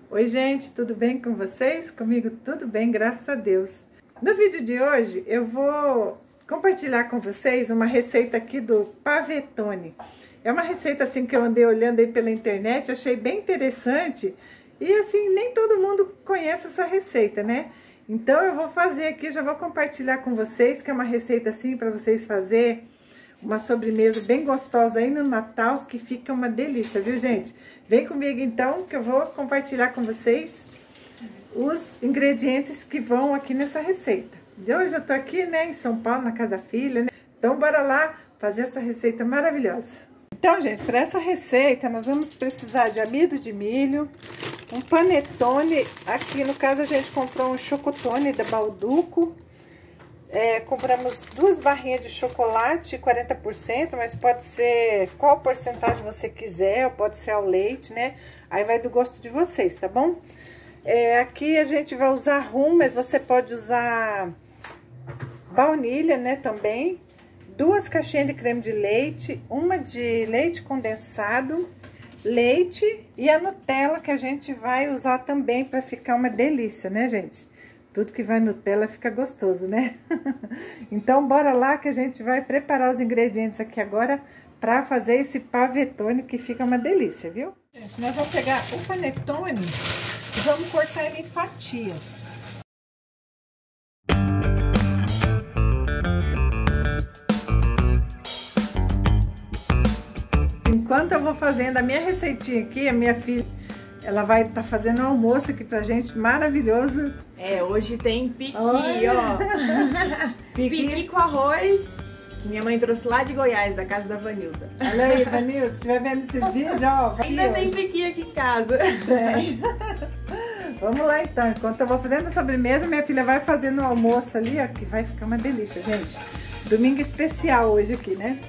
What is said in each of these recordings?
Oi gente, tudo bem com vocês? Comigo tudo bem, graças a Deus. No vídeo de hoje eu vou compartilhar com vocês uma receita aqui do pavetone. É uma receita assim que eu andei olhando aí pela internet, achei bem interessante e assim, nem todo mundo conhece essa receita, né? Então eu vou fazer aqui, já vou compartilhar com vocês, que é uma receita assim para vocês fazer uma sobremesa bem gostosa aí no Natal, que fica uma delícia, viu gente? Vem comigo então, que eu vou compartilhar com vocês os ingredientes que vão aqui nessa receita. E hoje eu tô aqui, né, em São Paulo, na casa da filha, né? Então bora lá fazer essa receita maravilhosa. Então, gente, para essa receita nós vamos precisar de amido de milho, um panetone, aqui no caso a gente comprou um chocotone da Balduco. Compramos 2 barrinhas de chocolate, 40%, mas pode ser qual porcentagem você quiser, ou pode ser ao leite, né? Aí vai do gosto de vocês, tá bom? Aqui a gente vai usar rum, mas você pode usar baunilha, né, também. 2 caixinhas de creme de leite, uma de leite condensado, leite e a Nutella que a gente vai usar também para ficar uma delícia, né, gente? Tudo que vai Nutella fica gostoso, né? Então, bora lá que a gente vai preparar os ingredientes aqui agora para fazer esse pavetone que fica uma delícia, viu? Gente, nós vamos pegar o panetone e vamos cortar ele em fatias. Enquanto eu vou fazendo a minha receitinha aqui, a minha filha, ela vai estar fazendo um almoço aqui pra gente, maravilhoso. Hoje tem piqui, ó. Piqui com arroz, que minha mãe trouxe lá de Goiás, da casa da Vanilda. Olha aí, Vanilda, se estiver vendo esse vídeo, ó. Ainda tem piqui aqui em casa. Vamos lá então, enquanto eu vou fazendo a sobremesa, minha filha vai fazendo o almoço ali, ó, que vai ficar uma delícia, gente. Domingo especial hoje aqui, né?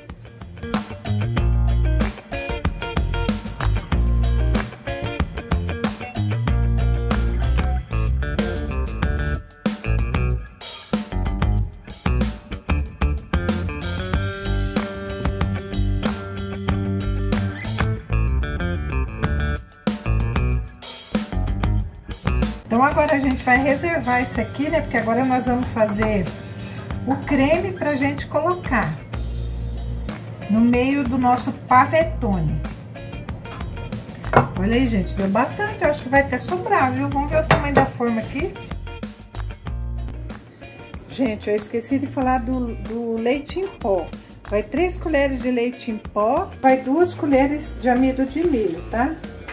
Então agora a gente vai reservar isso aqui, né? Porque agora nós vamos fazer o creme pra gente colocar no meio do nosso pavetone. Olha aí, gente, deu bastante, eu acho que vai até sobrar, viu? Vamos ver o tamanho da forma aqui. Gente, eu esqueci de falar do leite em pó. Vai 3 colheres de leite em pó, vai 2 colheres de amido de milho, tá?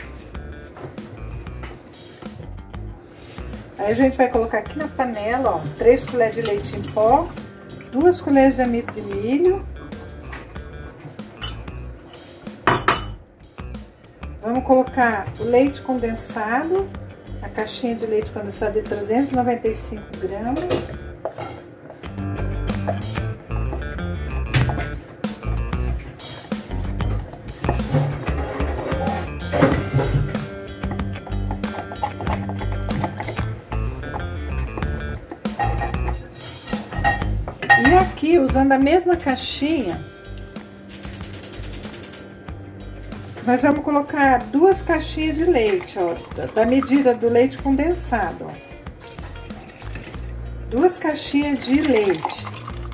Aí a gente vai colocar aqui na panela, ó, 3 colheres de leite em pó, 2 colheres de amido de milho. Vamos colocar o leite condensado, a caixinha de leite condensado de 395 gramas. E aqui, usando a mesma caixinha, nós vamos colocar 2 caixinhas de leite, ó, da medida do leite condensado, ó. 2 caixinhas de leite.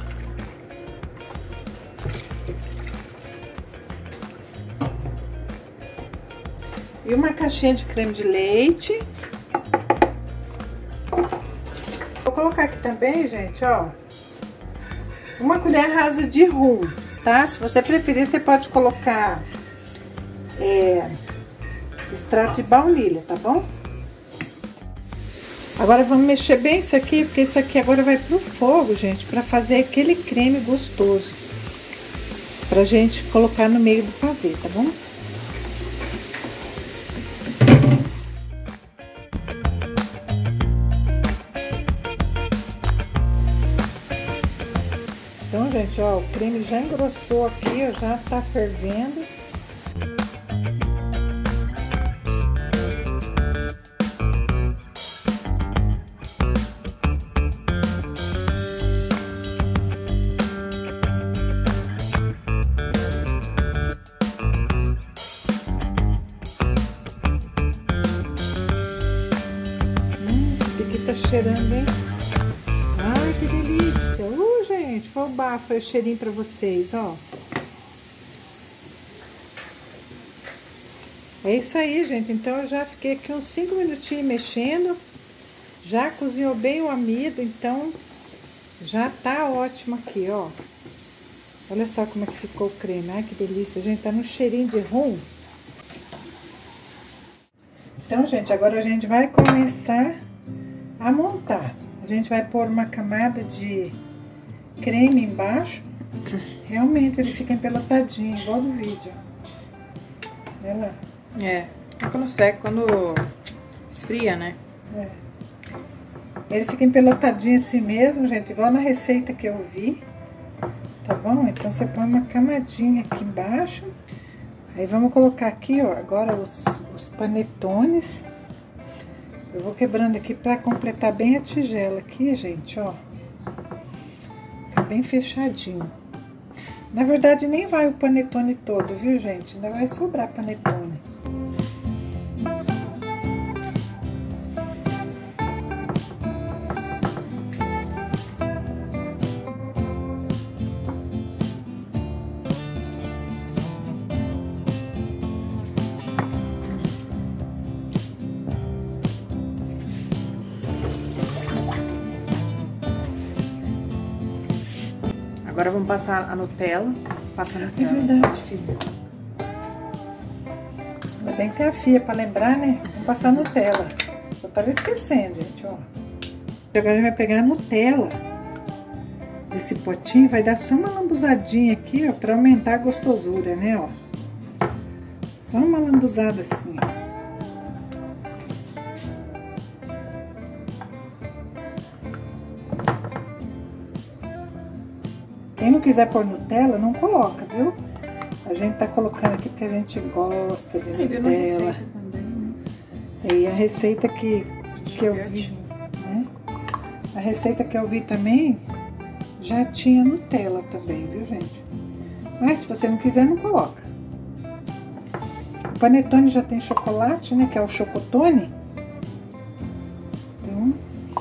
E uma caixinha de creme de leite. Vou colocar aqui também, gente, ó, 1 colher rasa de rum, tá? Se você preferir, você pode colocar extrato de baunilha, tá bom? Agora vamos mexer bem isso aqui, porque isso aqui agora vai pro fogo, gente, pra fazer aquele creme gostoso. Pra gente colocar no meio do pavê, tá bom? Então, gente, ó, o creme já engrossou aqui, ó, já tá fervendo. tá cheirando, hein? Ai, que delícia! Gente, foi o bafo, foi o cheirinho pra vocês, ó. É isso aí, gente. Então, eu já fiquei aqui uns 5 minutinhos mexendo. Já cozinhou bem o amido, então já tá ótimo aqui, ó. Olha só como é que ficou o creme. Ai, que delícia, gente. Tá no cheirinho de rum. Então, gente, agora a gente vai começar a montar. A gente vai pôr uma camada de creme embaixo. Realmente ele fica empelotadinho, igual do vídeo. Olha lá. É, quando seca, quando esfria, né? É. Ele fica empelotadinho assim mesmo, gente, igual na receita que eu vi. Tá bom? Então você põe uma camadinha aqui embaixo. Aí vamos colocar aqui, ó, agora os panetones. Eu vou quebrando aqui pra completar bem a tigela aqui, gente, ó. Fica bem fechadinho. Na verdade, nem vai o panetone todo, viu, gente? Ainda vai sobrar panetone. Agora vamos passar a Nutella. Passa a Nutella. É verdade, filha. Ainda bem que tem a fia pra lembrar, né? Vamos passar a Nutella. Eu tava esquecendo, gente, ó. Agora a gente vai pegar a Nutella desse potinho, vai dar só uma lambuzadinha aqui, ó, pra aumentar a gostosura, né, ó. Só uma lambuzada assim, ó. Quem não quiser pôr Nutella, não coloca, viu? A gente tá colocando aqui porque a gente gosta de Nutella. Também, né? E a receita que eu vi, né? A receita que eu vi também já tinha Nutella também, viu, gente? Mas se você não quiser, não coloca. O panetone já tem chocolate, né? Que é o chocotone. Então...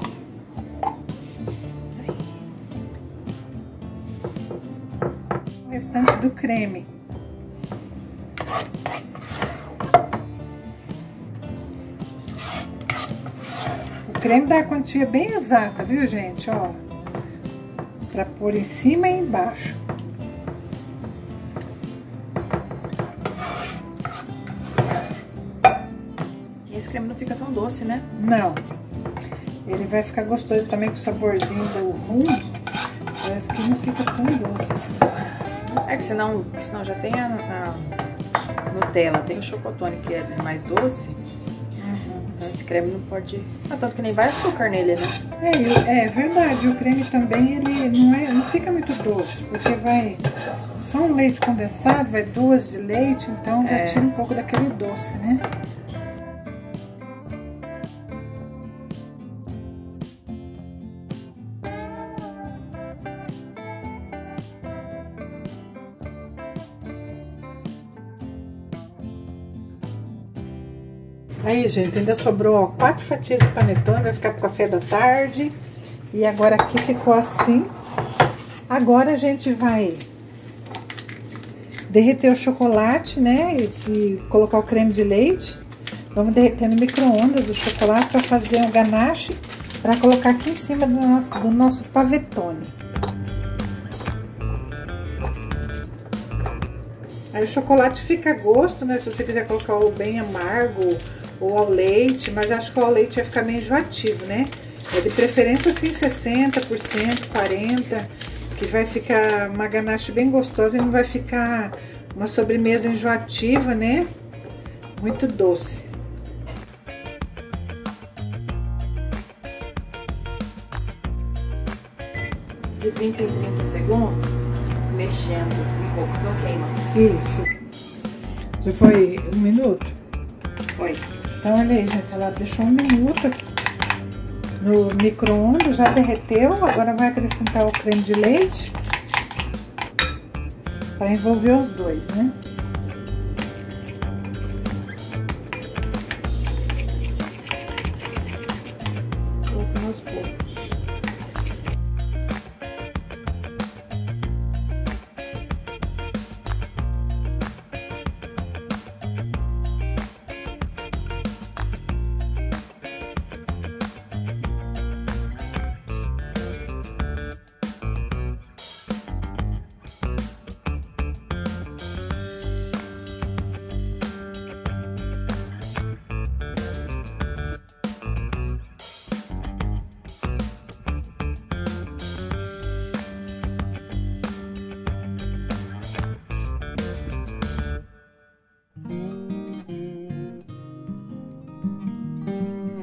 o restante do creme. O creme dá a quantia bem exata, viu, gente? Ó, pra pôr em cima e embaixo. E esse creme não fica tão doce, né? Não. Ele vai ficar gostoso também com o saborzinho do rum. Parece que não fica tão doce assim. É que senão já tem a Nutella, tem o chocotone que é mais doce. Então esse creme não pode... Ah, tanto que nem vai açúcar nele, né? É verdade, o creme também, ele não fica muito doce, porque vai só um leite condensado, vai 2 de leite, então já tira um pouco daquele doce, né? Aí, gente, ainda sobrou, ó, 4 fatias de panetone, vai ficar pro café da tarde. E agora aqui ficou assim. Agora a gente vai derreter o chocolate, né, e colocar o creme de leite. Vamos derreter no micro-ondas o chocolate para fazer um ganache para colocar aqui em cima do nosso pavetone. Aí o chocolate fica a gosto, né, se você quiser colocar o bem amargo ou ao leite, mas acho que o ao leite vai ficar meio enjoativo, né? É de preferência assim 60%, 40%, que vai ficar uma ganache bem gostosa e não vai ficar uma sobremesa enjoativa, né? Muito doce. De 30 em 30 segundos, mexendo um pouco, não queima. Isso. Já foi 1 minuto? Foi. Então, olha aí, gente, ela deixou 1 minuto no micro-ondas, já derreteu. Agora vai acrescentar o creme de leite para envolver os dois, né? Colocando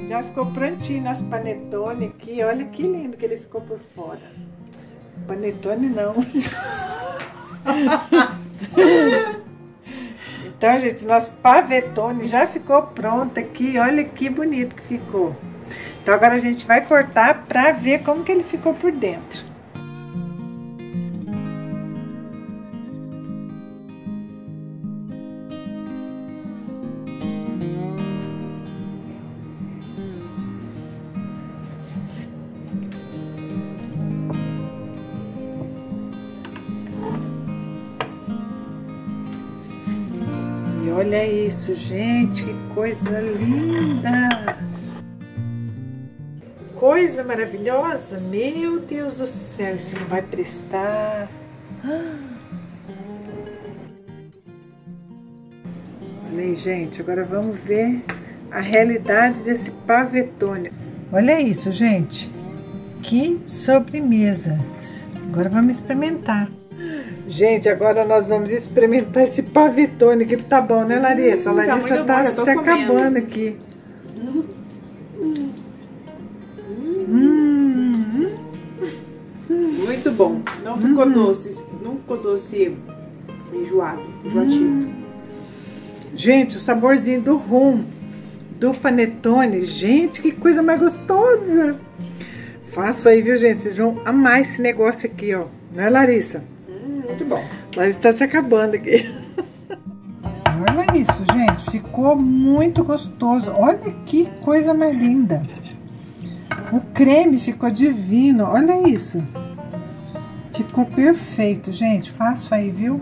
Já ficou prontinho nosso panetone aqui. Olha que lindo que ele ficou por fora. Panetone não. Então, gente, nosso pavetone já ficou pronto aqui. Olha que bonito que ficou. Então, agora a gente vai cortar pra ver como que ele ficou por dentro. Olha isso, gente, que coisa linda! Coisa maravilhosa! Meu Deus do céu, isso não vai prestar! Olha aí, gente, agora vamos ver a realidade desse pavetone. Olha isso, gente, que sobremesa! Agora vamos experimentar. Gente, agora nós vamos experimentar esse pavetone aqui, tá bom, né, Larissa? A Larissa tá se acabando aqui. Muito bom. Não ficou doce, não ficou doce enjoativo. Gente, o saborzinho do rum, do panetone, gente, que coisa mais gostosa. Faço aí, viu, gente? Vocês vão amar esse negócio aqui, ó. Não é, Larissa? Muito bom. Mas está se acabando aqui. Olha isso, gente. Ficou muito gostoso. Olha que coisa mais linda. O creme ficou divino. Olha isso. Ficou perfeito, gente. Faço aí, viu?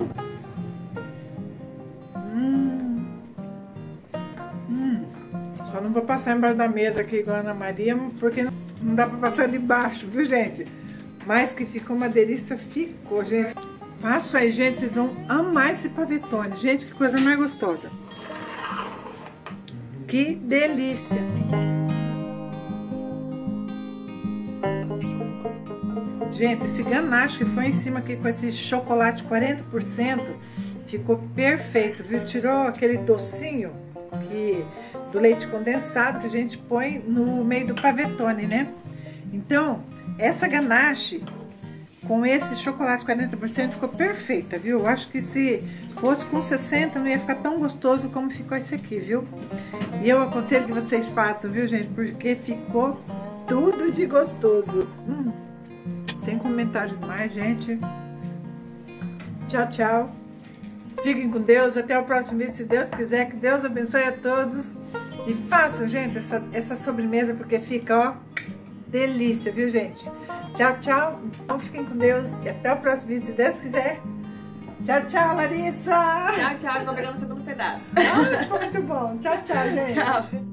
Só não vou passar embaixo da mesa aqui igual a Ana Maria, porque não dá pra passar de baixo, viu, gente? Mas que ficou uma delícia, ficou, gente. Faço aí, gente, vocês vão amar esse pavetone. Gente, que coisa mais gostosa. Que delícia. Gente, esse ganache que foi em cima aqui com esse chocolate 40%, ficou perfeito, viu? Tirou aquele docinho do leite condensado que a gente põe no meio do pavetone, né? Então, essa ganache com esse chocolate 40% ficou perfeita, viu? Eu acho que se fosse com 60% não ia ficar tão gostoso como ficou esse aqui, viu? E eu aconselho que vocês façam, viu, gente? Porque ficou tudo de gostoso. Sem comentários mais, gente. Tchau, tchau. Fiquem com Deus. Até o próximo vídeo, se Deus quiser. Que Deus abençoe a todos. E façam, gente, essa sobremesa, porque fica, ó, delícia, viu, gente? Tchau, tchau. Então fiquem com Deus e até o próximo vídeo, se Deus quiser. Tchau, tchau, Larissa. Tchau, tchau. Tô pegando o segundo pedaço. Ficou muito bom. Tchau, tchau, gente. Tchau.